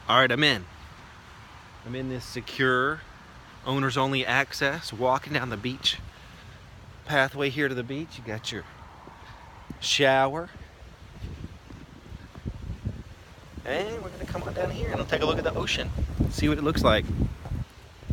All right, I'm in this secure owners only access, walking down the beach pathway here to the beach. You got your shower, and we're gonna come on down here and we'll take a look at the ocean, see what it looks like.